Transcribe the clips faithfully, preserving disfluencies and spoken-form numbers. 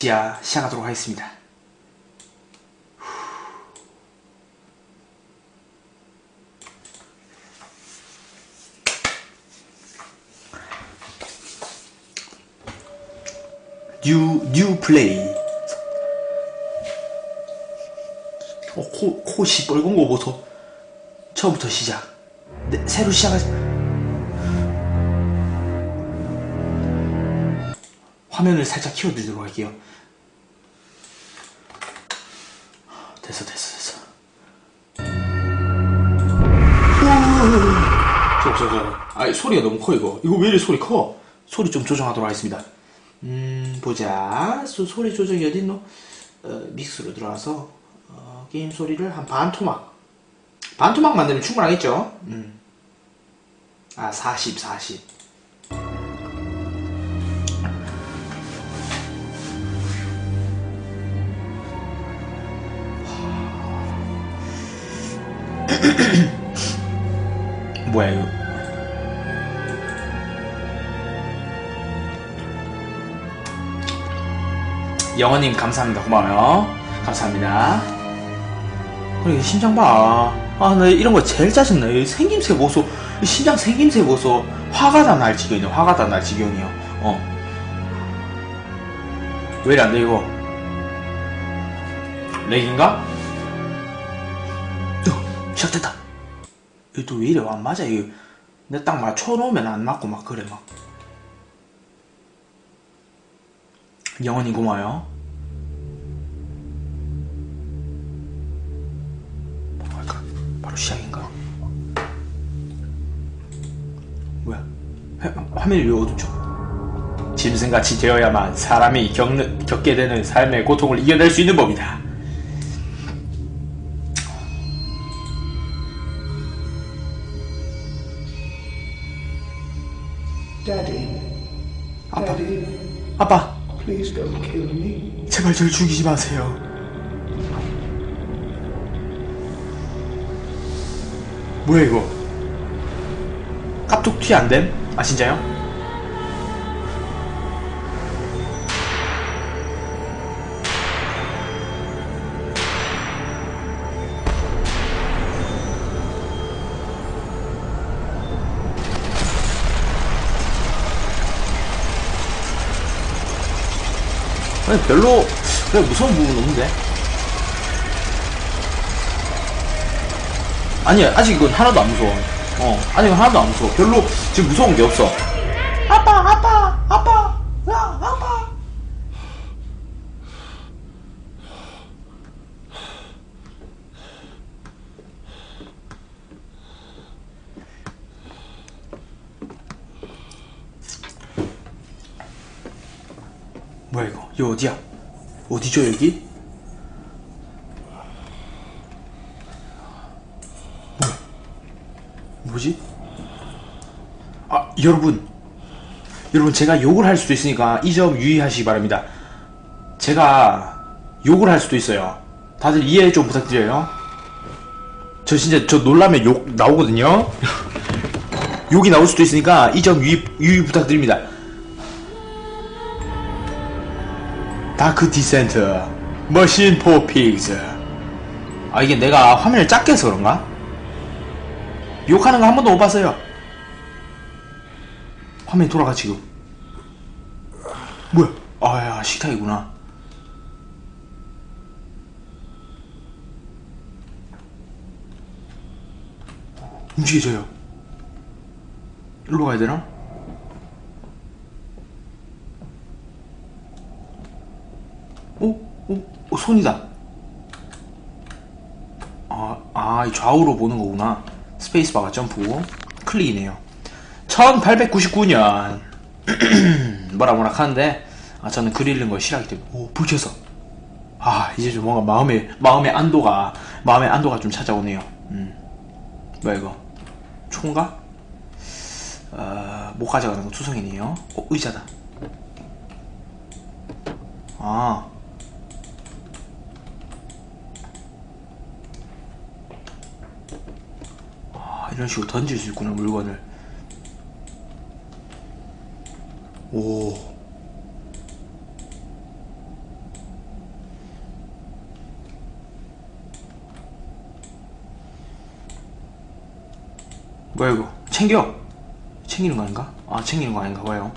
자, 시작하도록 하겠습니다. 뉴, 뉴 플레이. 어, 코, 코 시뻘건 거 보소. 처음부터 시작. 네, 새로 시작하지. 화면을 살짝 키워드리도록 할게요. 됐어, 됐어, 됐어. 저, 저, 저. 아, 소리가 너무 커, 이거. 이거 왜 이래 소리 커? 소리 좀 조정하도록 하겠습니다. 음, 보자. 소, 소리 조정이 어딨노? 어, 믹스로 들어와서, 어, 게임 소리를 한 반 토막. 반 토막 만들면 충분하겠죠? 음. 아, 사십, 사십. 뭐야, 이거. 영원님 감사합니다. 고마워요. 감사합니다. 그래, 심장 봐. 아, 나 이런 거 제일 짜증나. 이 생김새 보소. 이 심장 생김새 보소. 화가 다 날 지경이네. 화가 다 날 지경이요. 어. 왜 이래 안 돼, 이거? 렉인가? 어, 시작됐다. 이거 또 왜 이래? 안 맞아, 이거. 내가 딱 맞춰놓으면 안 맞고 막 그래, 막. 영원히 고마워요. 바로 갈까? 바로 시작인가? 뭐야? 화면이 왜 어둡죠? 짐승같이 되어야만 사람이 겪는, 겪게 되는 삶의 고통을 이겨낼 수 있는 법이다. Daddy, 아빠, Daddy, 아빠, please don't kill me. 제발 절 죽이지 마세요. 뭐야 이거? 깝툭 튀 안됨? 아 진짜요? 아니 별로 그래 무서운 부분은 없는데. 아니 아직 이건 하나도 안 무서워. 어 아직은 하나도 안 무서워. 별로 지금 무서운 게 없어. 아빠 아빠 아빠 야 아빠. 뭐야 이거? 이거 어디야? 어디죠 여기? 뭐야? 뭐지? 아 여러분 여러분 제가 욕을 할 수도 있으니까 이 점 유의하시기 바랍니다. 제가 욕을 할 수도 있어요. 다들 이해 좀 부탁드려요. 저 진짜 저 놀라면 욕 나오거든요. 욕이 나올 수도 있으니까 이 점 유의, 유의 부탁드립니다. 다크 디센트 머신 포 픽스. 아 이게 내가 화면을 작게 해서 그런가? 욕하는 거 한 번도 못 봤어요. 화면이 돌아가 지금. 뭐야? 아야 식탁이구나. 움직여져요. 일로 가야 되나? 오? 오? 오 손이다. 아, 아, 좌우로 보는 거구나. 스페이스바가 점프. 클릭이네요. 천팔백구십구 년. 뭐라 뭐라 하는데, 아, 저는 글 읽는 걸 싫어하기 때문에. 오, 불 켰어. 아, 이제 좀 뭔가 마음의, 마음의 안도가, 마음의 안도가 좀 찾아오네요. 음. 뭐야, 이거? 총가? 어, 못 가져가는 거 투성이네요. 어, 의자다. 아. 이런 식으로 던질 수 있구나 물건을. 오 뭐야 이거? 챙겨! 챙기는 거 아닌가? 아 챙기는 거 아닌가 봐요.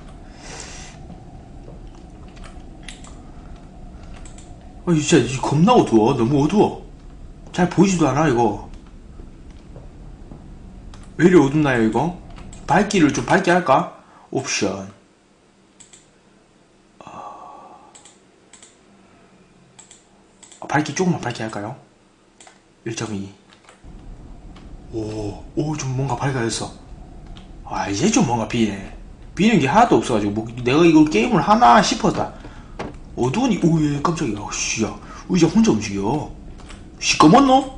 아 진짜 이 겁나 어두워. 너무 어두워. 잘 보이지도 않아 이거. 왜 이리 어둡나요 이거? 밝기를 좀 밝게 할까? 옵션 아... 밝기 조금만 밝게 할까요? 일 점 이. 오, 오, 좀 뭔가 밝아졌어. 아, 이제 좀 뭔가 비네. 비는 게 하나도 없어가지고, 뭐, 내가 이걸 게임을 하나 싶었다. 어두우니, 오, 예, 깜짝이야. 어, 씨야. 의자 혼자 움직여. 시꺼먼노?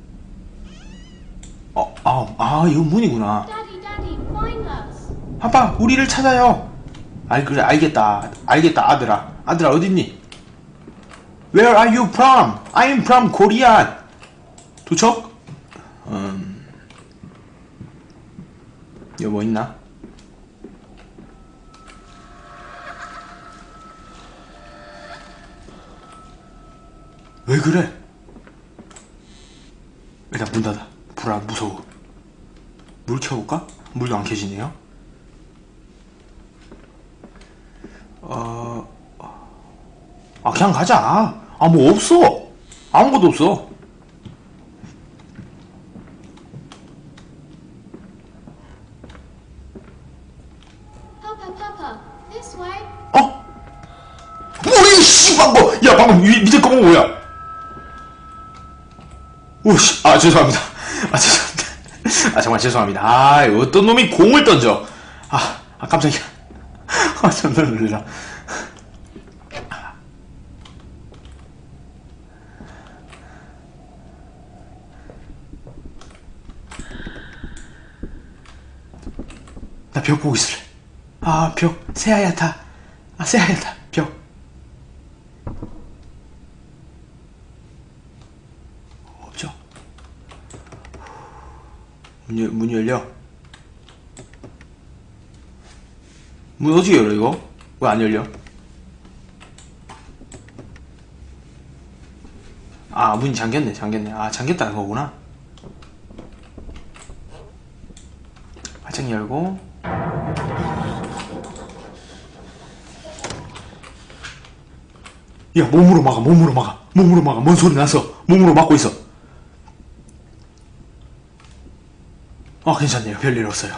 어, 아, 아, 이거 문이구나. Daddy, Daddy, find us. 아빠, 우리를 찾아요. 알, 그래, 알겠다. 알겠다, 아들아. 아들아, 어딨니? Where are you from? I'm from Korea. 도착? 음. 여기 뭐 있나? 왜 그래? 일단 문 닫아. 불안, 무서워. 물 켜볼까? 물도 안 켜지네요. 어... 아 그냥 가자. 아 뭐 없어. 아무것도 없어. Papa, Papa, this way. 어? 뭐야 씨 방금. 야 방금 위, 밑에 거본 뭐야? 오씨. 아 죄송합니다. 아 죄송합니다. 아 정말 죄송합니다. 아 어떤 놈이 공을 던져. 아, 아 깜짝이야. 아 존나 놀래라. 나 벽 보고 있을래. 아, 벽. 새하얗다. 아, 새하얗다. 벽. 없죠? 문, 열, 문 열려. 문 어떻게 열어, 이거? 왜 안 열려? 아, 문이 잠겼네, 잠겼네. 아, 잠겼다는 거구나. 활짝 열고. 야 몸으로 막아 몸으로 막아 몸으로 막아. 뭔 소리 나서 몸으로 막고 있어. 아 괜찮네요. 별일 없어요.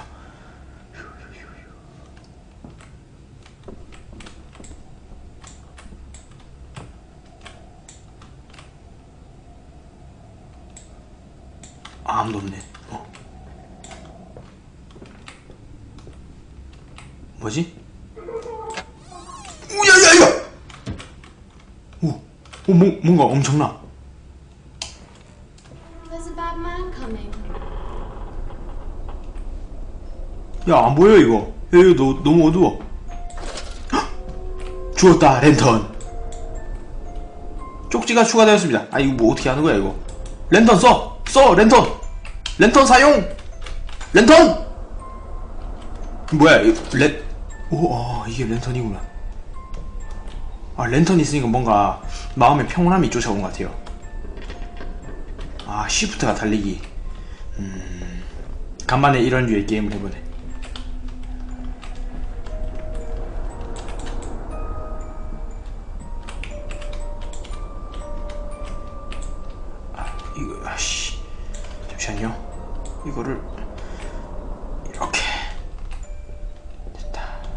아, 아무도 없네. 어. 뭐지? 오야야야! 오, 오 뭐, 뭔가 엄청나. There's a bad man coming. 야, 안 보여 이거. 야, 이거 너, 너무 어두워. 헉! 죽었다. 랜턴. 쪽지가 추가되었습니다. 아 이거 뭐 어떻게 하는 거야 이거. 랜턴 써! 써! 랜턴! 랜턴 사용! 랜턴! 뭐야 이거 랜... 오, 아, 이게 랜턴이구나. 아, 랜턴 있으니까 뭔가 마음의 평온함이 쫓아온 것 같아요. 아, 쉬프트가 달리기. 음... 간만에 이런 류의 게임을 해보네. 아, 이거, 아씨. 잠시만요. 이거를 이렇게 됐다.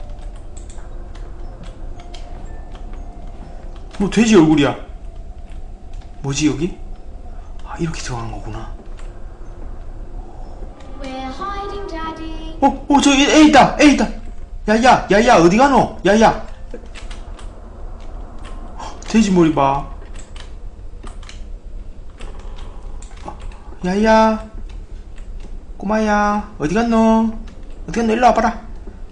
뭐 돼지 얼굴이야. 뭐지 여기? 아 이렇게 들어가는 거구나. We're hiding, Daddy. 어? 어 저기 애 있다. 애 있다. 야야 야야 어디 가노? 야야. 돼지 머리 봐. 야야 꼬마야 어디 갔노? 어디 갔노? 일로 와봐라.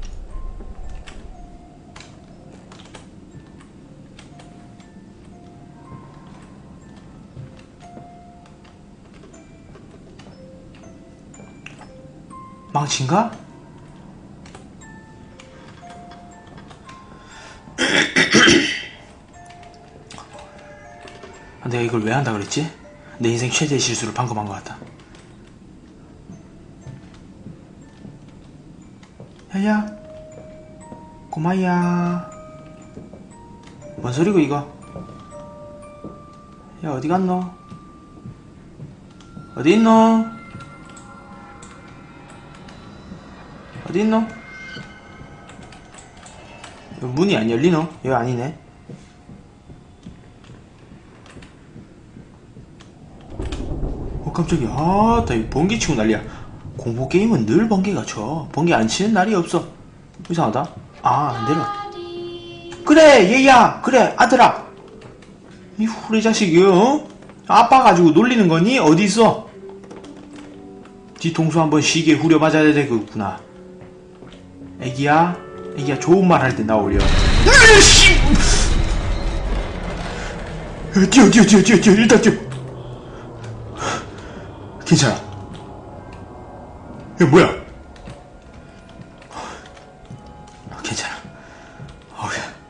망친가? 내가 이걸 왜 한다 그랬지? 내 인생 최대의 실수를 방금 한 것 같다. 야야 꼬마야 뭔 소리고 이거. 야 어디 갔노? 어디 있노? 어디 있노? 문이 안 열리노? 여기 아니네. 어 깜짝이야. 아따 번개 치고 난리야. 공포 게임은 늘 번개가 쳐. 번개 안 치는 날이 없어. 이상하다. 아 안 내려. Daddy. 그래 얘야 그래 아들아. 이 후레 자식이 어? 아빠 가지고 놀리는 거니? 어디 있어? 뒤통수 한번 시계 후려 맞아야 되겠구나. 애기야 애기야 좋은 말 할 때 나오려. 으이씨! 뛰어 뛰어 뛰어 뛰어 뛰어 일단 뛰어. 괜찮아. 야 뭐야? 괜찮아. 어,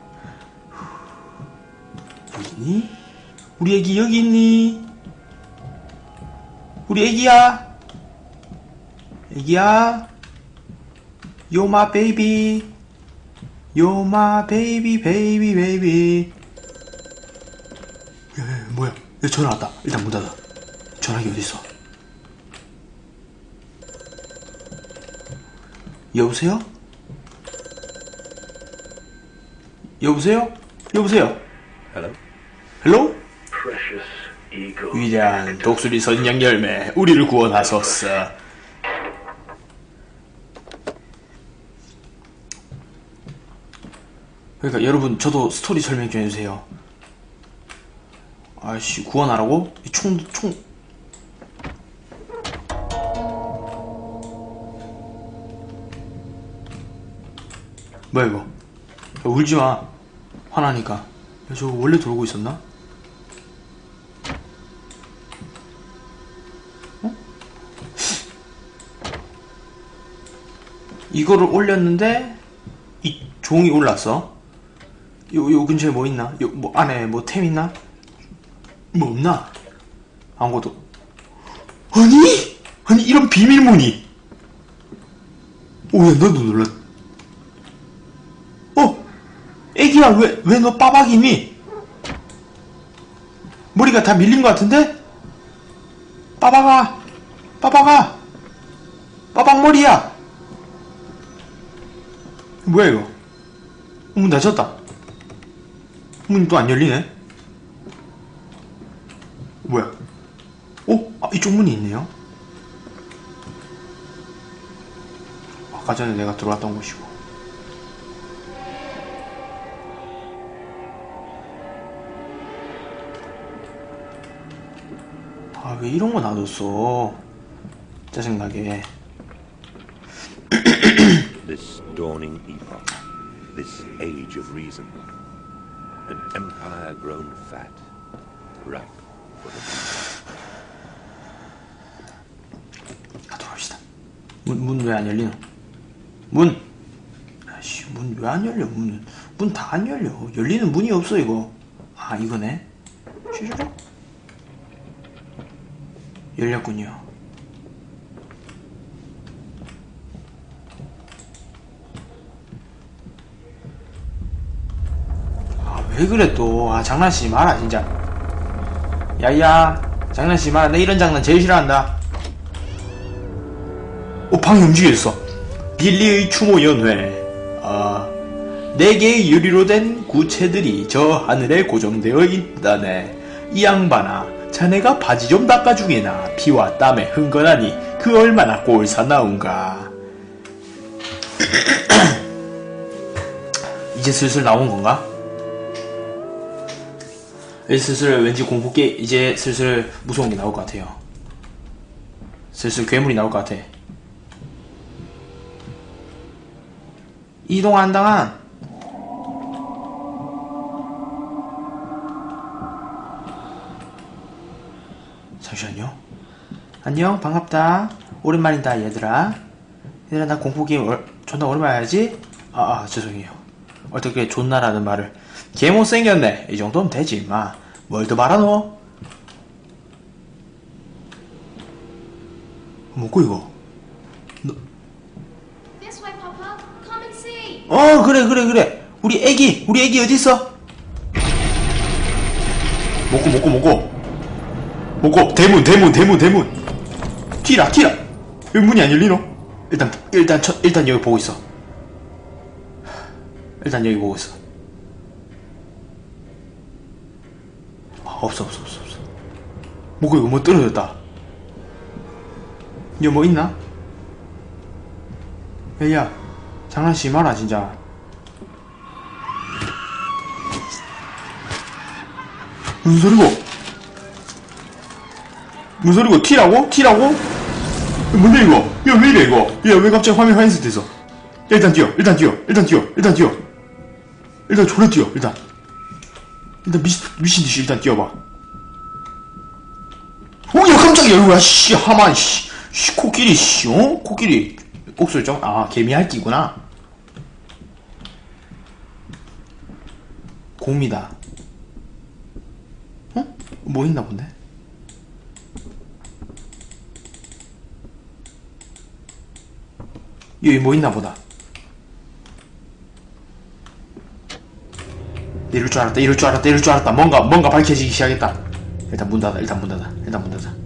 여기 있니? 우리 애기 여기 있니? 우리 애기야? 애기야? You're my baby. You're my baby, baby, baby. 야, 야, 뭐야? 야, 전화 왔다. 일단 문 닫아. 전화기 어딨어? 여보세요? 여보세요? 여보세요? Hello? 헬로? Precious eagle. 위대한 독수리 선양 열매, 우리를 구원하소서. 그러니까 여러분 저도 스토리 설명 좀 해주세요. 아씨 구원하라고? 이 총, 총. 뭐야 이거? 야, 울지마. 화나니까. 야, 저거 원래 돌고 있었나? 어? 이거를 올렸는데 이 종이 올랐어. 요, 요 근처에 뭐 있나? 요, 뭐 안에 뭐 템 있나? 뭐 없나? 아무것도. 아니? 아니 이런 비밀문이. 오야 너도 놀랐. 어? 애기야 왜 왜 너 빠박이니? 머리가 다 밀린 것 같은데? 빠박아 빠박아 빠박머리야. 뭐야 이거? 문 닫혔다. 문이 또 안 열리네. 뭐야? 어? 아, 이쪽 문이 있네요. 아까 전에 내가 들어왔던 곳이고. 아, 왜 이런 거 놔뒀어? 짜증나게. This dawning epoch, this age of reason, an empire grown fat, ripe for the beast. 가도록 합시다. 문, 문 왜 안 열리노? 문! 아씨, 문 왜 안 열려, 문은. 문 다 안 열려. 열리는 문이 없어, 이거. 아, 이거네. 슈슈룩. 열렸군요. 아, 왜 그래 또. 아, 장난치지 마라, 진짜. 야야, 장난치지 마라. 나 이런 장난 제일 싫어한다. 오, 방이 움직였어. 빌리의 추모 연회. 아, 네 개의 유리로 된 구체들이 저 하늘에 고정되어 있다네. 이 양반아, 자네가 바지 좀 닦아주게나. 피와 땀에 흥건하니 그 얼마나 꼴사나운가. 이제 슬슬 나온 건가? 이제 슬슬 왠지 공포게 이제 슬슬 무서운 게 나올 것 같아요. 슬슬 괴물이 나올 것 같아. 이동 안 당한. 잠시만요. 안녕, 반갑다. 오랜만이다, 얘들아. 얘들아, 나 공포게임 얼, 존나 오랜만에 하지? 아, 아, 죄송해요. 어떻게 존나라는 말을. 개 못생겼네. 이 정도면 되지, 임마. 뭘 더 말하노? 뭐고, 이거? 너, This way, Papa. 어 그래 그래 그래 우리 애기 우리 애기 어딨어? 먹고 먹고 먹고 먹고 대문 대문 대문 대문 튀라 튀라 여기 문이 안 열리노? 일단 일단 첫 일단 여기 보고 있어. 일단 여기 보고 있어. 아, 없어 없어 없어 없어. 뭐고 이거 뭐 떨어졌다. 여기 뭐 있나? 야야 장난치지 마라 진짜. 무슨 소리고? 무슨 소리고? T라고? T라고? 뭔데 이거? 야 왜 이래 이거? 야 왜 갑자기 화면 하얀색 됐어? 야 일단 뛰어 일단 뛰어 일단 뛰어 일단 뛰어 일단 졸라 뛰어 일단 일단 미친, 미친듯이 일단 뛰어봐. 오야 깜짝이야 이거야 씨 하만 씨, 씨 코끼리 씨 어? 코끼리 옥술정? 아 개미핥기구나. 곰이다. 어? 뭐 있나 본데? 여기 뭐 있나 보다. 이럴 줄 알았다 이럴 줄 알았다 이럴 줄 알았다. 뭔가 뭔가 밝혀지기 시작했다. 일단 문 닫아 일단 문 닫아 일단 문 닫아.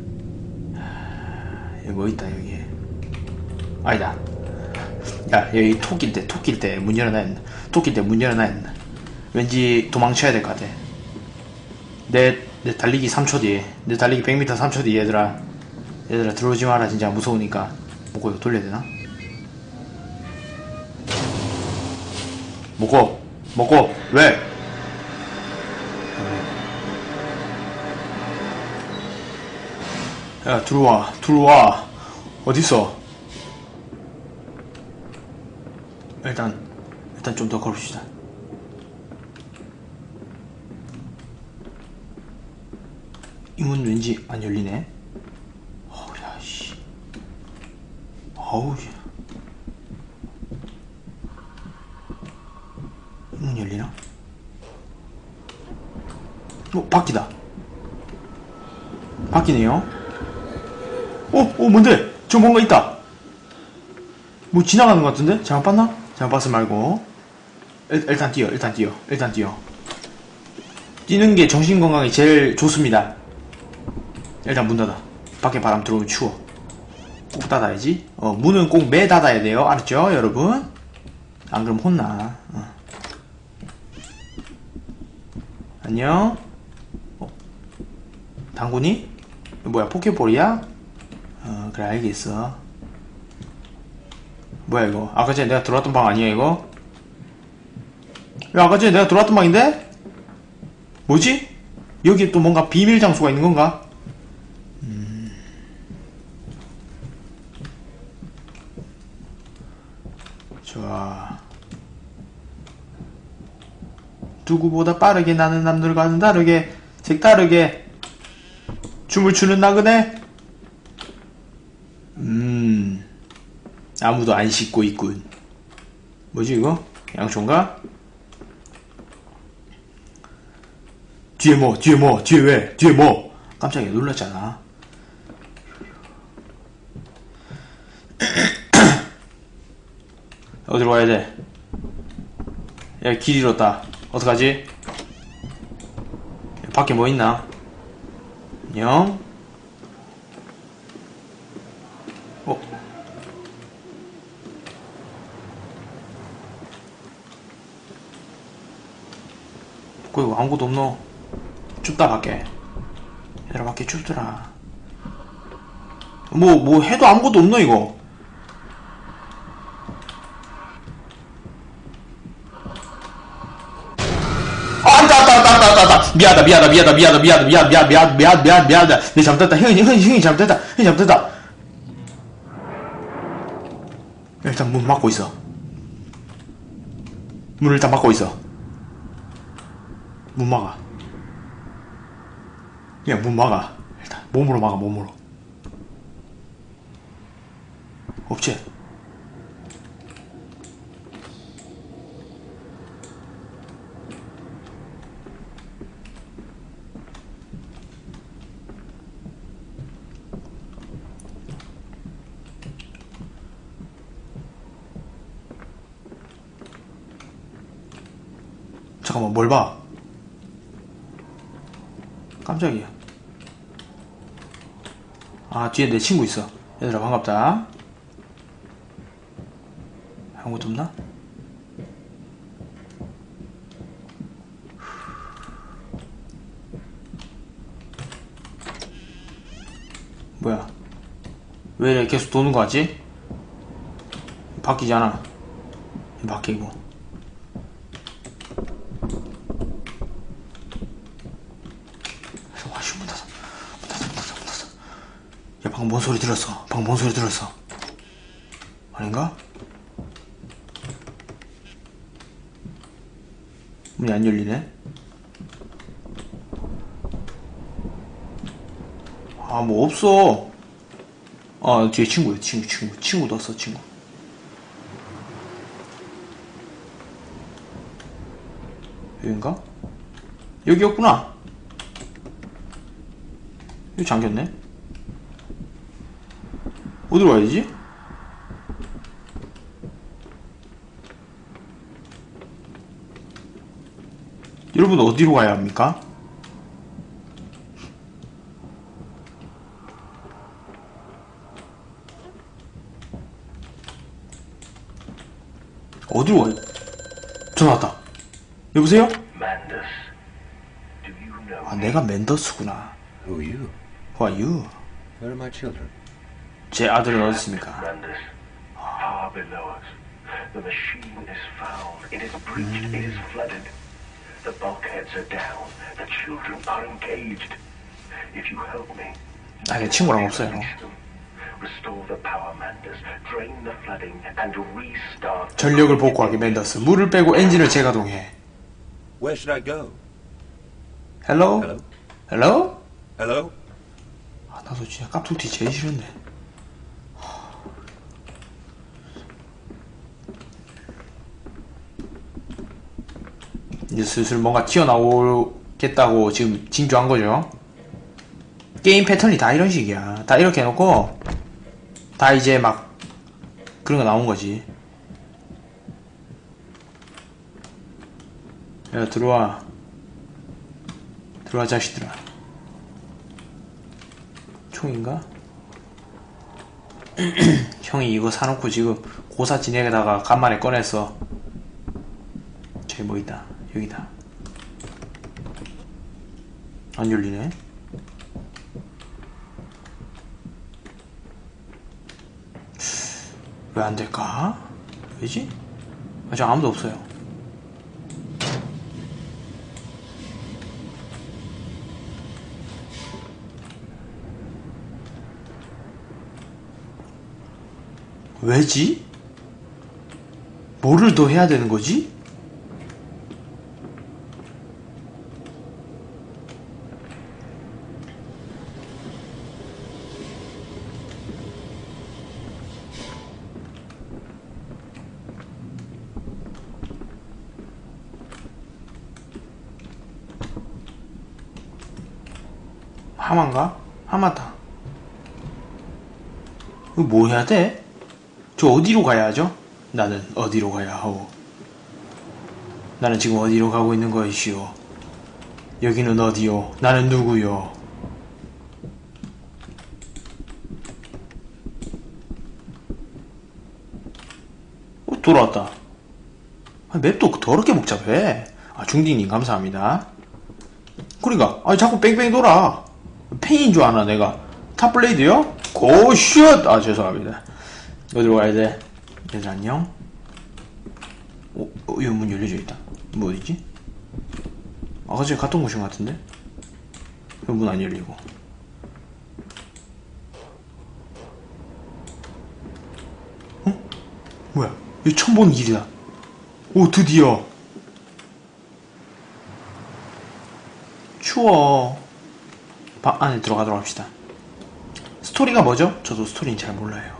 여기 뭐 있다 여기. 아니다. 야 여기 토끼일 때 토끼일 때 문 열어놔야 된다. 토끼일 때 문 열어놔야 된다. 왠지 도망쳐야 될 것 같아. 내, 내 달리기 삼 초 뒤에 내 달리기 백 미터 삼 초 뒤에 얘들아 얘들아 들어오지 마라 진짜 무서우니까. 뭐고 이거 돌려야 되나? 먹고 먹고 왜? 야 들어와 들어와 어딨어? 일단 일단 좀 더 걸읍시다. 이 문 왠지 안 열리네. 어우야 씨 어우야 문 열리나? 어 바퀴다. 바퀴네요. 어? 어 뭔데? 저 뭔가 있다. 뭐 지나가는 것 같은데? 잘못 봤나? 잘못 봤어 말고 일, 일단 뛰어 일단 뛰어 일단 뛰어. 뛰는 게 정신건강에 제일 좋습니다. 일단 문 닫아. 밖에 바람 들어오면 추워. 꼭 닫아야지. 어 문은 꼭 매 닫아야 돼요. 알았죠 여러분? 안 그럼 혼나. 어. 안녕? 어? 당구니? 뭐야 포켓볼이야? 어 그래 알겠어. 뭐야 이거 아까 전에 내가 들어왔던 방 아니야 이거? 야 아까 전에 내가 들어왔던 방인데? 뭐지? 여기에 또 뭔가 비밀 장소가 있는 건가? 음... 좋아. 누구보다 빠르게 나는 남들과는 다르게 색다르게 춤을 추는 나그네. 음 아무도 안 씻고 있군. 뭐지 이거? 양초인가? 뒤에 뭐 뒤에 뭐 뒤에 왜 뒤에 뭐 깜짝이야 놀랐잖아. 어디로 가야 돼? 야 길 잃었다. 어떡하지? 밖에 뭐 있나? 안녕? 어? 거기 아무것도 없노? 춥다 밖에. 얘들아 밖에 춥더라. 뭐 뭐 해도 아무것도 없노 이거? 미안하다 미안하다 미안하다 미안하다 미안하다 미안 미안 미안 미안 미안 미안하다. 내 잘못했다. 형이 형이 형이 잘못했다. 형이 잘못했다. 일단 문 막고 있어. 문을 일단 막고 있어. 문 막아. 야 문 막아. 일단 몸으로 막아 몸으로. 없지? 잠깐만, 뭘 봐? 깜짝이야. 아, 뒤에 내 친구 있어. 얘들아, 반갑다. 아무것도 없나? 뭐야? 왜 이렇게 계속 도는 거 같지? 바뀌잖아. 바뀌고. 와씨, 문 닫아. 문 닫아, 문 닫아, 문 닫아. 야, 방금 뭔 소리 들었어? 방금 뭔 소리 들었어? 아닌가? 문이 안 열리네? 아, 뭐 없어. 아, 뒤에 친구야, 친구, 친구. 친구 넣었어, 친구. 여긴가? 여기였구나. 여기 잠겼네. 어디로 가야 되지? 여러분, 어디로 가야 합니까? 어디로 가야? 전화 왔다. 여보세요? Mandus, do you know 아, 내가 맨더스구나. Who are you? Who are you? Where are my children? 제 아들은 어디 있습니까? Mandus? Far below us. The machine is foul. It is breached. It is flooded. The bulkheads are down. The children are engaged. If you help me, 아, 걔 친구랑 없어요. release them. Restore the power, Mandus. Drain the flooding and restart. 전력을 복구하게 맨더스. 물을 빼고 엔진을 재가동해. Where should I go? 헬로? Hello? 헬로? Hello? 아, 나도 진짜 깝툭튀 제일 싫은데. 이제 슬슬 뭔가 튀어나오겠다고 지금 징조한 거죠. 게임 패턴이 다 이런 식이야. 다 이렇게 해놓고 다 이제 막 그런 거 나온 거지. 야, 들어와. 들어와, 자식들아. 총인가? 형이 이거 사놓고 지금 고사 진행에다가 간만에 꺼냈어. 저기 뭐 있다. 여기다. 안 열리네. 왜 안 될까? 왜지? 아직 아무도 없어요. 왜지? 뭐를 더 해야 되는 거지? 하마인가? 하마다. 이거 뭐 해야 돼? 저 어디로 가야 하죠? 나는 어디로 가야 하오? 나는 지금 어디로 가고 있는 것이오? 여기는 어디요? 나는 누구요? 어, 돌아왔다. 아, 맵도 더럽게 복잡해. 아, 중딩님 감사합니다. 그러니까 아니 자꾸 뺑뺑 돌아. 팬인 줄 아나 내가. 탑블레이드요? 고슛! 아, 죄송합니다. 어디로 가야 돼? 얘들 안녕? 어, 어, 이 문 열려져 있다. 뭐 어디지? 아까 전에 갔던 곳인 것 같은데? 문 안 열리고. 어? 뭐야? 이거 처음 보는 길이다. 오, 드디어. 추워. 방 안에 들어가도록 합시다. 스토리가 뭐죠? 저도 스토리는 잘 몰라요.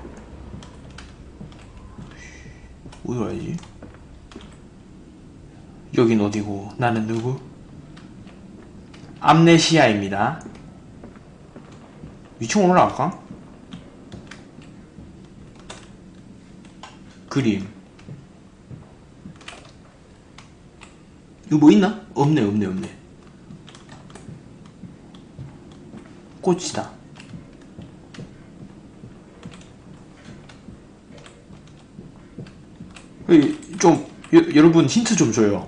어디로 가야지? 여긴 어디고 나는 누구? 암네시아입니다. 위층 올라갈까? 그림. 이거 뭐 있나? 없네 없네 없네. 꽃이다. 좀 여, 여러분 힌트 좀 줘요.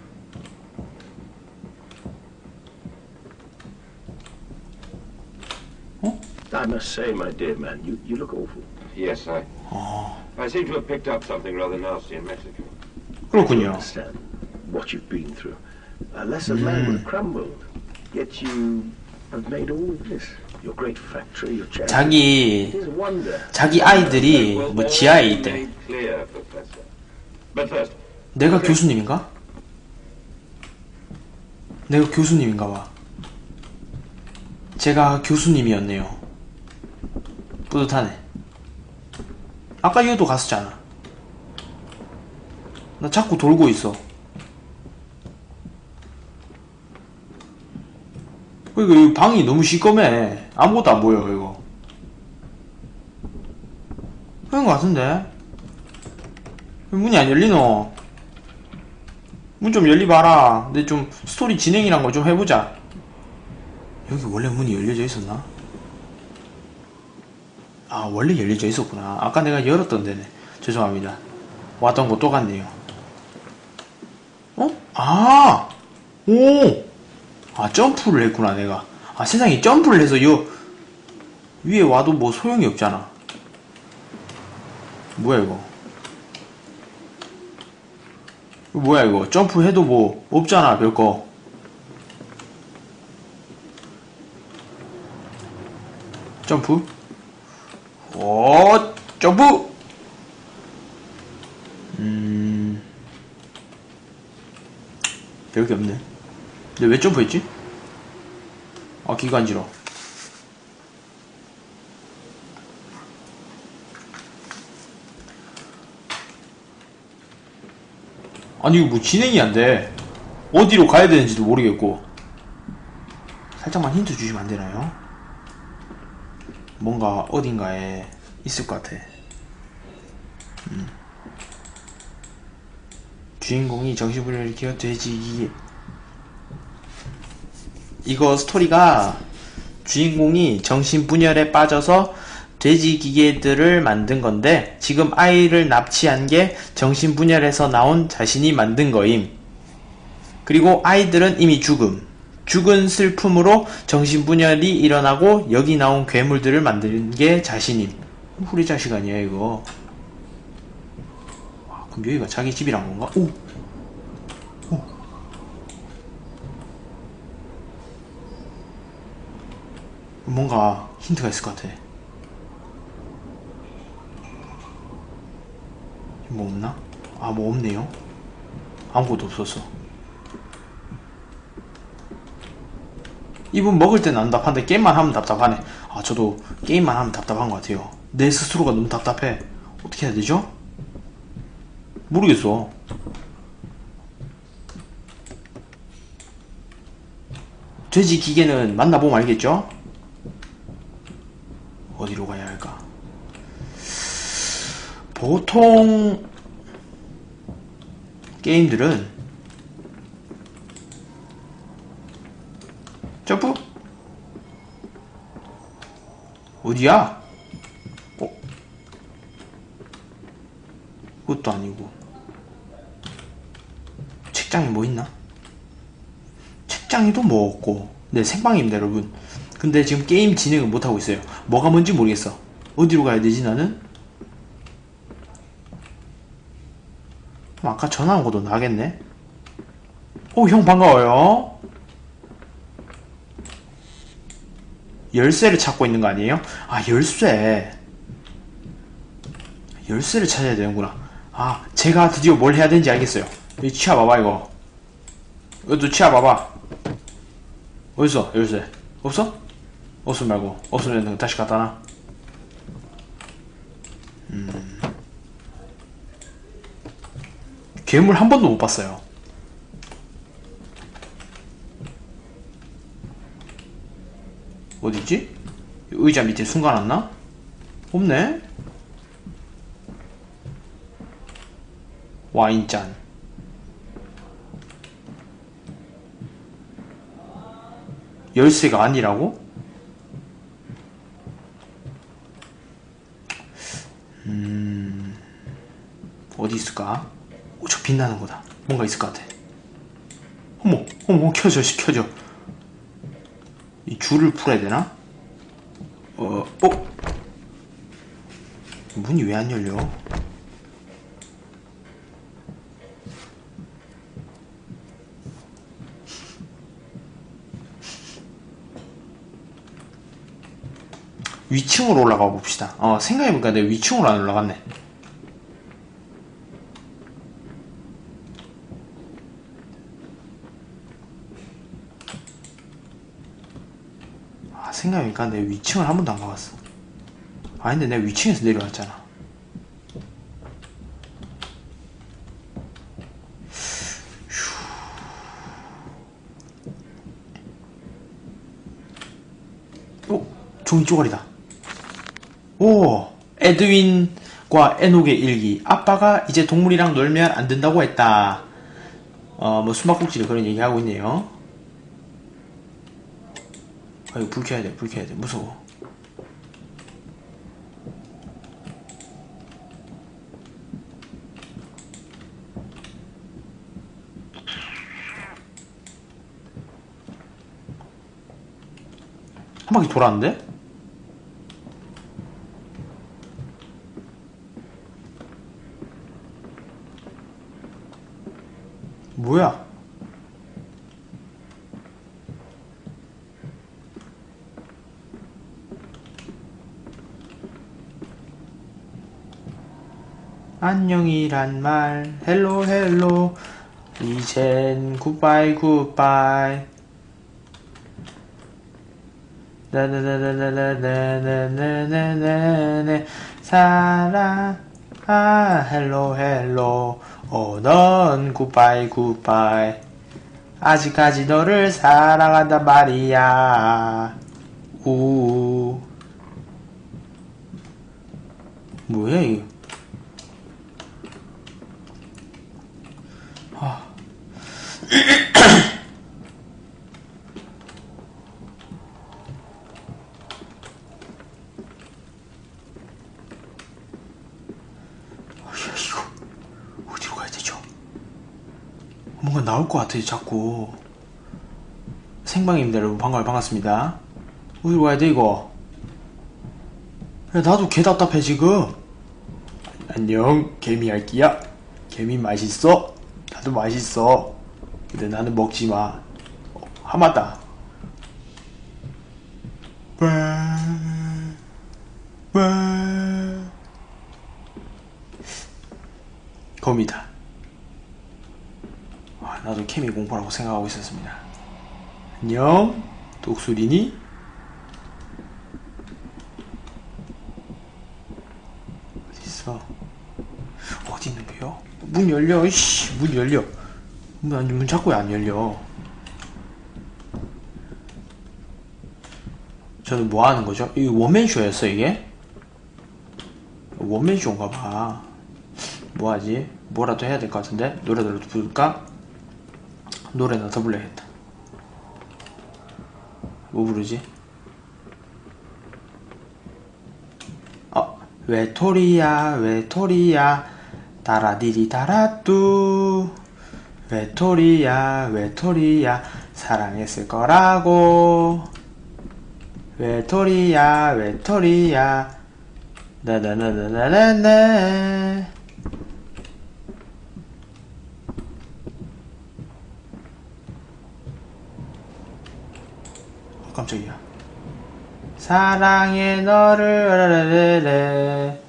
어? I must say, my dear man, you, you look awful. Yes, I. 어, I seem to have picked up something rather nasty in Mexico. I 그렇군요. understand what you've been through. Unless a man would have crumbled, yet you have made all of this. Your great factory, your charity. 자기 It is a wonder. 자기 아이들이 Well, 뭐 all 지하에 be 있대. made clear, Professor. But first, 내가 교수님인가? 내가 교수님인가 봐. 제가 교수님이었네요. 뿌듯하네. 아까 얘도 갔었잖아. 나 자꾸 돌고 있어. 그러니까 이 방이 너무 시꺼매. 아무것도 안 보여 이거. 그런 거 같은데. 문이 안 열리노? 문 좀 열리봐라. 근데 좀 스토리 진행이란 거 좀 해보자. 여기 원래 문이 열려져 있었나? 아 원래 열려져 있었구나. 아까 내가 열었던 데네. 죄송합니다. 왔던 거 똑같네요. 어? 아! 오! 아 점프를 했구나 내가. 아 세상에 점프를 해서 요 위에 와도 뭐 소용이 없잖아. 뭐야 이거? 이거 뭐야 이거? 점프해도 뭐 없잖아 별거. 점프? 오 점프! 음... 별게 없네. 근데 왜 점프했지? 아 기관지러. 아니 이거 뭐 진행이 안 돼. 어디로 가야 되는지도 모르겠고. 살짝만 힌트 주시면 안 되나요? 뭔가 어딘가에 있을 것 같아. 음. 주인공이 정신분열을 일으켜 돼지기계. 이거 스토리가 주인공이 정신분열에 빠져서 돼지 기계들을 만든 건데 지금 아이를 납치한 게 정신분열에서 나온 자신이 만든 거임. 그리고 아이들은 이미 죽음. 죽은 슬픔으로 정신분열이 일어나고 여기 나온 괴물들을 만든 게 자신임. 후리 자식 아니야 이거. 와, 그럼 여기가 자기 집이란 건가? 오! 오! 뭔가 힌트가 있을 것 같아. 뭐 없나? 아, 뭐 없네요. 아무것도 없었어. 이분 먹을 땐 안 답한데 게임만 하면 답답하네. 아, 저도 게임만 하면 답답한 것 같아요. 내 스스로가 너무 답답해. 어떻게 해야 되죠? 모르겠어. 돼지 기계는 만나보면 알겠죠? 어디로 가야 할까? 보통 게임들은 점프? 어디야? 어? 그것도 아니고. 책장에 뭐 있나? 책장에도 뭐 없고. 네, 생방입니다 여러분. 근데 지금 게임 진행을 못하고 있어요. 뭐가 뭔지 모르겠어. 어디로 가야 되지 나는? 아까 전화한 것도 나겠네? 오, 형 반가워요. 열쇠를 찾고 있는 거 아니에요? 아, 열쇠. 열쇠를 찾아야 되는구나. 아, 제가 드디어 뭘 해야 되는지 알겠어요. 여기 치워봐봐, 이거. 이것도 치워봐봐. 어딨어, 열쇠? 없어? 없음 말고. 없으면 다시 갖다 놔. 음. 괴물 한 번도 못 봤어요. 어디있지? 의자 밑에 숨가놨나? 없네? 와인잔. 열쇠가 아니라고? 음... 어디 있을까? 오, 저 빛나는 거다. 뭔가 있을 것 같아. 어머, 어머, 켜져, 켜져. 이 줄을 풀어야 되나? 어, 어? 문이 왜 안 열려? 위층으로 올라가 봅시다. 어, 생각해보니까 내가 위층으로 안 올라갔네. 아, 생각해보니까 내가 위층을 한 번도 안 가봤어. 아, 근데 내가 위층에서 내려왔잖아. 오, 종이 쪼가리다. 오, 에드윈과 에녹의 일기. 아빠가 이제 동물이랑 놀면 안 된다고 했다. 어, 뭐 숨바꼭질에 그런 얘기하고 있네요. 아, 이거 불 켜야 돼, 불 켜야 돼. 무서워. 한 바퀴 돌았는데? 뭐야? 안녕이란 말, 헬로 헬로, 이젠 굿바이 굿바이. 네네네네네네네네네 사랑 아 헬로 헬로 오 넌 굿바이 굿바이 아직까지 너를 사랑한단 말이야. 우 뭐야 이거. 아 어디로 가야 되죠? 뭔가 나올 것 같아요, 자꾸. 생방입니다, 여러분. 반가워요, 반갑습니다. 어디로 가야 돼, 이거? 야, 나도 개 답답해, 지금. 안녕, 개미 할기야. 개미 맛있어? 나도 맛있어. 근데 나는 먹지 마. 어, 아, 맞다. 겁니다. 아, 나도 케미 공포라고 생각하고 있었습니다. 안녕, 독수리니? 어딨어? 어디 있는 거요? 문 열려, 이씨, 문 열려. 문, 문 자꾸 안 열려. 저는 뭐 하는 거죠? 이거 원맨쇼였어, 이게? 원맨쇼인가 봐. 뭐 하지? 뭐라도 해야 될 것 같은데? 노래라도 부를까? 노래나 더 불러야겠다. 뭐 부르지? 어, 외톨이야, 외톨이야, 따라디리 따라뚜. 외톨이야, 외톨이야, 사랑했을 거라고. 외톨이야, 외톨이야, 나나나나나나나. 깜짝이야. 사랑해 너를 라라라라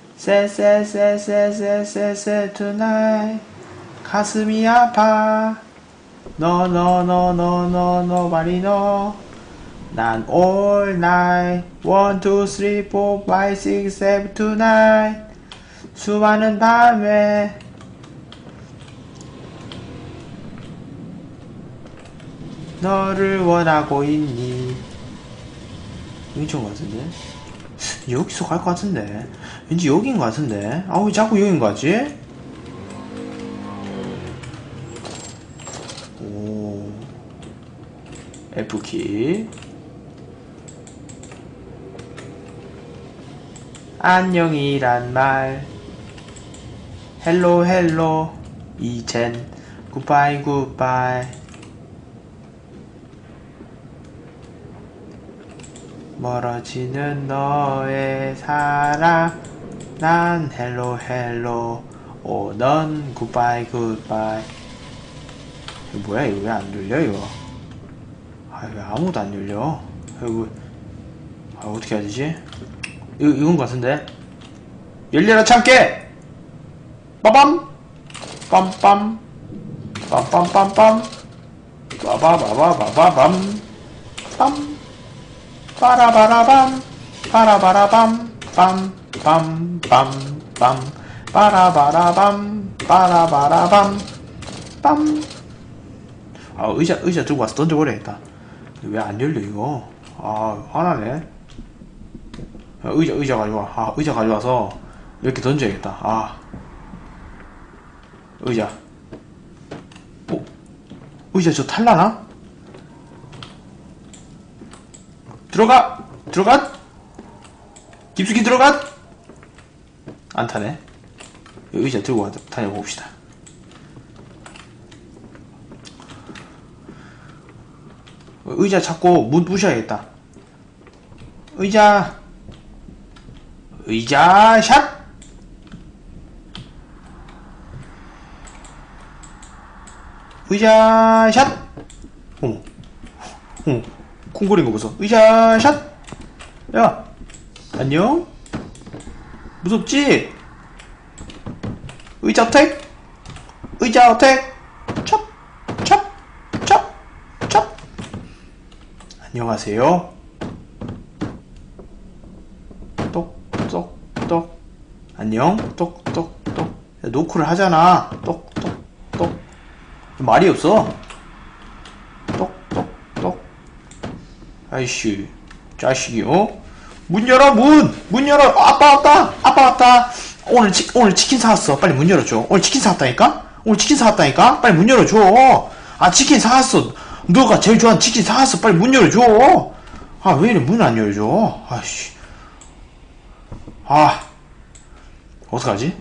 쎄쎄쎄쎄쎄쎄쎄 tonight 가슴이 아파 너 너 너 너 너 nobody know 난 all night one two three four five six seven tonight 수많은 밤에 너를 원하고 있니? 여기 좋은 것 같은데? 여기서 갈 것 같은데? 왠지 여긴 것 같은데? 아, 왜 자꾸 여긴 것 같지? 오. F키. 안녕이란 말. 헬로 헬로. 이젠 굿바이 굿바이. 멀어지는 너의 사랑. 난 헬로 헬로. 오, 넌 굿바이 굿바이. 이거 뭐야? 이거 왜 안 열려 이거? 아, 왜 아무도 안 열려? 이거 아, 어떻게 해야 되지? 이거 이건 것 같은데. 열려라 참깨. 빠밤 빰빰 빰빰빰빰 빠바바바바밤 빰 빠라바라밤 빠라바라밤 빰빰빰빰 빠라바라밤 빠라바라밤 빰. 아, 의자 의자 들고 와서 던져버려야겠다. 왜 안 열려 이거? 아, 화나네. 의자 의자 가져와. 아, 의자 가져와서 이렇게 던져야겠다. 아, 의자. 어? 의자 저 탈라나? 들어가! 들어가! 깊숙이 들어가! 안 타네. 의자 들고 다녀봅시다. 의자 찾고 문 부셔야겠다. 의자. 의자 샷! 의자 샷! 어머, 어머, 쿵거린 거 보소. 의자 샷! 야, 안녕? 무섭지? 의자 어택! 의자 어택! 첩! 첩! 첩! 첩! 안녕하세요. 똑, 똑, 똑. 안녕? 똑, 똑, 똑. 노크를 하잖아. 똑, 똑, 똑. 말이 없어. 똑, 똑, 똑. 아이씨, 자식이, 어? 문 열어, 문! 문 열어! 아빠 왔다! 아빠 왔다! 오늘 치, 오늘 치킨 사왔어. 빨리 문 열어줘. 오늘 치킨 사왔다니까? 오늘 치킨 사왔다니까? 빨리 문 열어줘. 아, 치킨 사왔어. 너가 제일 좋아하는 치킨 사왔어. 빨리 문 열어줘. 아, 왜 이래 문 안 열어줘? 아이씨. 아, 어떡하지?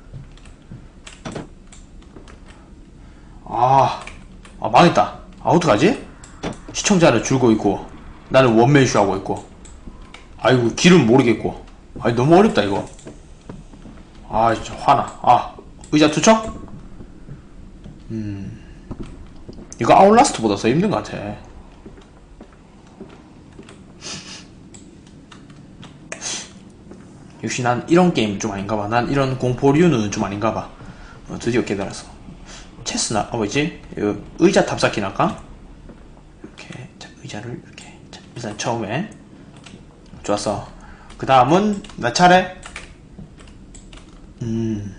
아, 아, 망했다. 아, 어떡하지? 시청자는 줄고 있고, 나는 원맨쇼 하고 있고, 아이고, 길은 모르겠고, 아이, 너무 어렵다, 이거. 아, 진짜 화나. 아, 의자 투척? 음, 이거 아웃라스트보다 더 힘든 것 같아. 역시 난 이런 게임 좀 아닌가봐. 난 이런 공포류는 좀 아닌가봐. 어, 드디어 깨달았어. 체스나, 어, 뭐지? 의자 탑쌓기 할까? 이렇게, 자, 의자를 이렇게. 자, 일단 처음에. 좋았어. 그 다음은, 나 차례. 음.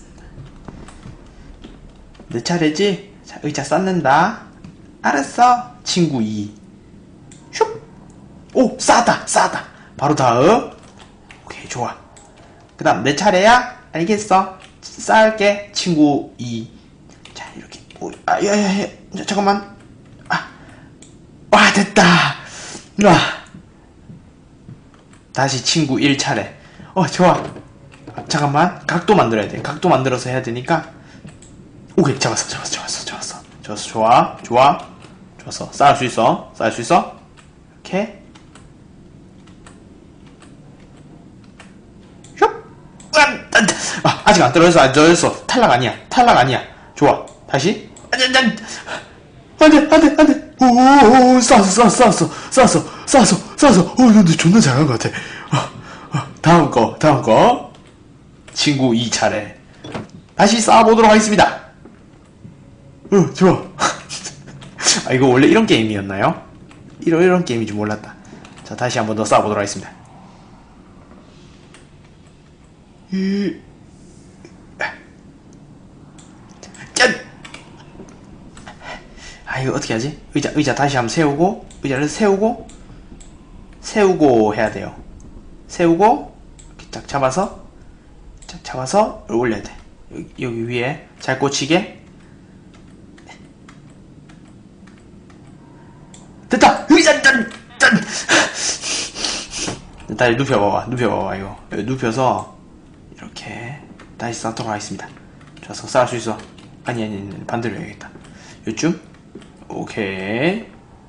내 차례지? 자, 의자 쌓는다. 알았어. 친구 이. 슉! 오! 쌓았다! 쌓았다! 바로 다음. 오케이, 좋아. 그 다음, 내 차례야? 알겠어. 쌓을게. 친구 이. 자, 이렇게. 오, 아, 야, 야, 야. 자, 잠깐만. 아. 와, 됐다. 와. 다시 친구 일 차례. 어, 좋아. 아, 잠깐만. 각도 만들어야 돼. 각도 만들어서 해야 되니까. 오케이, 잡았어, 잡았어, 잡았어, 잡았어. 좋았어, 좋아. 좋아. 좋았어. 쌓을 수 있어. 쌓을 수 있어. 이렇게. 아, 아직 안 떨어졌어, 안 떨어졌어. 탈락 아니야, 탈락 아니야. 좋아, 다시. 안 돼, 안 돼, 안 돼, 안 돼. 오오오, 쌓았어, 쌓았어, 쌓았어, 쌓았어, 쌓았어. 어, 너 존나 잘한 것 같아. 어, 어, 다음 거, 다음 거. 친구 이 차례. 다시 쌓아보도록 하겠습니다. 어, 좋아. 아, 이거 원래 이런 게임이었나요? 이런, 이런 게임인지 몰랐다. 자, 다시 한 번 더 쌓아보도록 하겠습니다. 이, 짠! 아, 이거 어떻게 하지? 의자, 의자 다시 한번 세우고, 의자를 세우고, 세우고 해야 돼요. 세우고, 이렇게 딱 잡아서, 딱 잡아서 올려야 돼. 여기, 여기 위에 잘 꽂히게. 됐다! 의자, 짠! 짠! 다시 눕혀봐봐, 눕혀봐봐, 이거. 여기 눕혀서, 이렇게, 다시 쌓도록 하겠습니다. 좋았어, 쌓을 수 있어. 아니, 아니, 아니, 반대로 해야겠다. 요쯤? 오케이.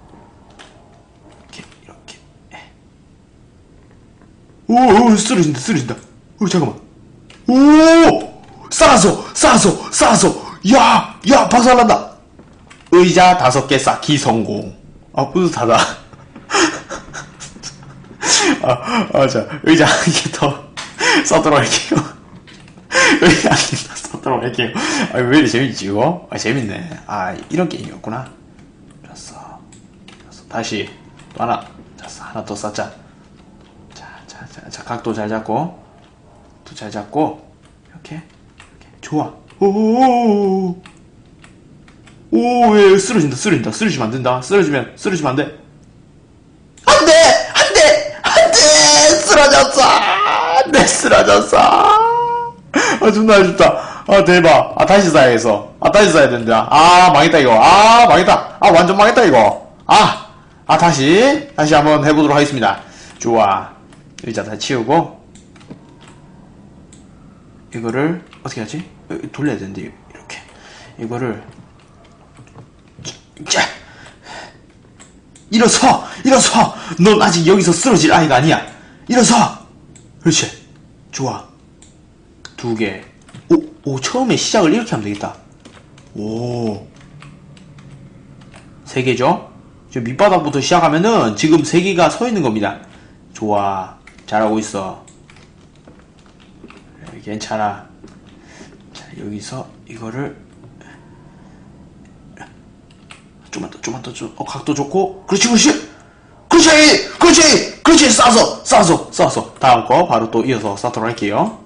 이렇게, 이렇게. 오, 오, 쓰러진다, 쓰러진다. 오, 잠깐만. 오! 쌓았어! 쌓았어! 쌓았어! 야! 야! 박살난다! 의자 다섯 개 쌓기 성공. 아, 뿌듯하다. 아, 아, 자, 의자 한 개 더 쌓도록 할게요. 의자 한 개 더 쌓도록 할게요. 아, 왜 이렇게 재밌지, 이거? 아, 재밌네. 아, 이런 게임이었구나. 좋았어. 좋았어. 다시, 또 하나. 좋았어. 하나 더 쌓자. 자, 자, 자, 자, 각도 잘 잡고. 또 잘 잡고. 이렇게. 이렇게. 좋아. 오오오오. 오, 예, 쓰러진다, 쓰러진다. 쓰러지면 안 된다. 쓰러지면, 쓰러지면 안 돼. 안 돼! 안 돼! 안 돼! 쓰러졌어! 안 돼, 쓰러졌어! 아, 존나 아쉽다. 아, 대박. 아, 다시 사야겠어. 아, 다시 사야 된다. 아, 망했다, 이거. 아, 망했다. 아, 완전 망했다, 이거. 아, 아, 다시. 다시 한번 해보도록 하겠습니다. 좋아. 의자 다 치우고. 이거를, 어떻게 하지? 돌려야 되는데, 이렇게. 이거를, 자, 일어서! 일어서! 넌 아직 여기서 쓰러질 아이가 아니야! 일어서! 그렇지. 좋아. 두 개. 오, 오, 처음에 시작을 이렇게 하면 되겠다. 오. 세 개죠? 지금 밑바닥부터 시작하면은 지금 세 개가 서 있는 겁니다. 좋아. 잘하고 있어. 그래, 괜찮아. 자, 여기서 이거를 좀만 더, 좀만 더, 좀, 어, 각도 좋고, 그렇지, 그렇지! 그렇지! 그렇지! 그렇지! 싸서! 싸서! 싸서! 다음 거, 바로 또 이어서 쌓도록 할게요.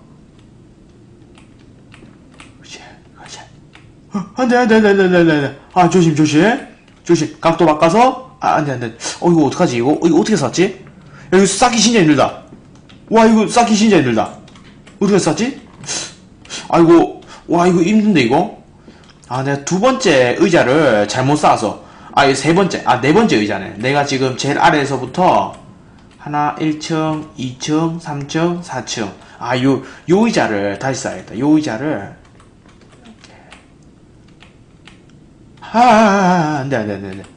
그렇지, 그렇지. 어, 안 돼, 안 돼, 안 돼, 안 돼, 안 돼, 안 돼. 아, 조심, 조심. 조심. 각도 바꿔서, 아, 안 돼, 안 돼. 어, 이거 어떡하지, 이거? 어, 이거 어떻게 쌌지? 야, 이거 쌓기 진짜 힘들다. 와, 이거 쌓기 진짜 힘들다. 어떻게 쌌지? 아이고, 와, 이거 힘든데, 이거? 아, 내가 두 번째 의자를 잘못 쌓아서. 아, 이거 세 번째. 아, 네 번째 의자네. 내가 지금 제일 아래에서부터 하나, 일 층, 이 층, 삼 층, 사 층. 아, 요, 요 의자를 다시 쌓아야겠다. 요 의자를. 이렇게. 아, 아, 아, 안 돼, 안 돼, 안 돼, 안 돼.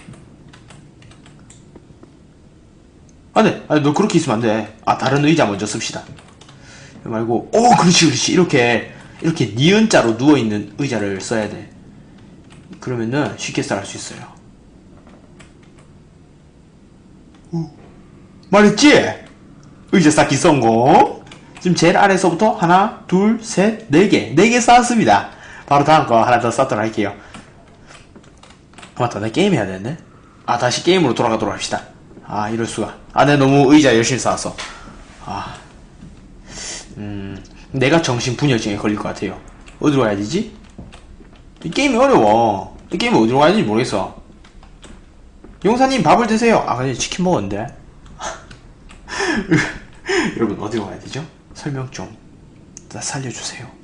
안 돼. 아, 너 그렇게 있으면 안 돼. 아, 다른 의자 먼저 씁시다. 말고, 오, 그렇지, 그렇지. 이렇게. 이렇게 니은자로 누워있는 의자를 써야 돼. 그러면은 쉽게 쌓을 수 있어요. 오, 말했지? 의자 쌓기 성공. 지금 제일 아래에서부터 하나, 둘, 셋, 네 개. 네 개 쌓았습니다. 바로 다음 거 하나 더 쌓도록 할게요. 아, 맞다. 나 게임 해야 되는데? 아, 다시 게임으로 돌아가도록 합시다. 아, 이럴수가. 아, 내가 너무 의자 열심히 쌓았어. 아. 음. 내가 정신분열증에 걸릴 것 같아요. 어디로 가야 되지? 이 게임이 어려워. 이 게임이 어디로 가야 되는지 모르겠어. 용사님 밥을 드세요. 아, 근데 치킨 먹었는데. 여러분 어디로 가야 되죠? 설명 좀 살려주세요.